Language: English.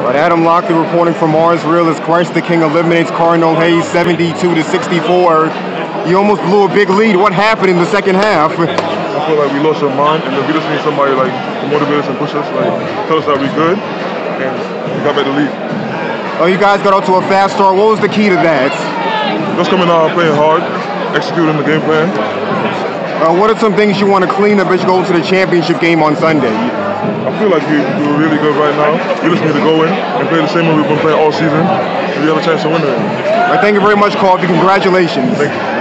Adam Lockley reporting from Marsville as Christ the King eliminates Cardinal Hayes 72-64. You almost blew a big lead. What happened in the second half? I feel like we lost our mind, and then we just need somebody like to motivate us and push us, like tell us that we're good, and we got back the lead. Oh, you guys got out to a fast start. What was the key to that? Just coming out playing hard, executing the game plan. What are some things you want to clean up as you go to the championship game on Sunday? I feel like we're really good right now. We just need to go in and play the same way we've been playing all season, and we have a chance to win it. Thank you very much, Coffee. Congratulations. Thank you.